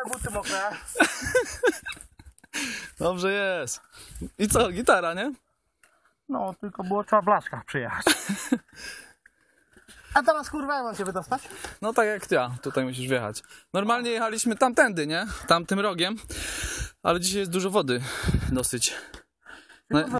buty mokre. Dobrze jest. I co, gitara, nie? No, tylko było trzeba w blaszkach przyjechać. A teraz kurwa, jak mam się wydostać? No tak jak ja, tutaj musisz wjechać. Normalnie jechaliśmy tamtędy, nie? Tamtym rogiem. Ale dzisiaj jest dużo wody. Dosyć.